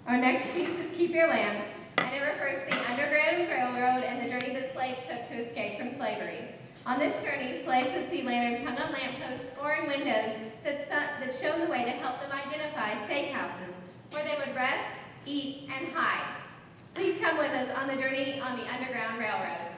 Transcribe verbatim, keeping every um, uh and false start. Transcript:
Our next piece is Keep Your Land, and it refers to the Underground Railroad and the journey that slaves took to escape from slavery. On this journey, slaves would see lanterns hung on lampposts or in windows that, that shone the way to help them identify safe houses where they would rest, eat, and hide. Please come with us on the journey on the Underground Railroad.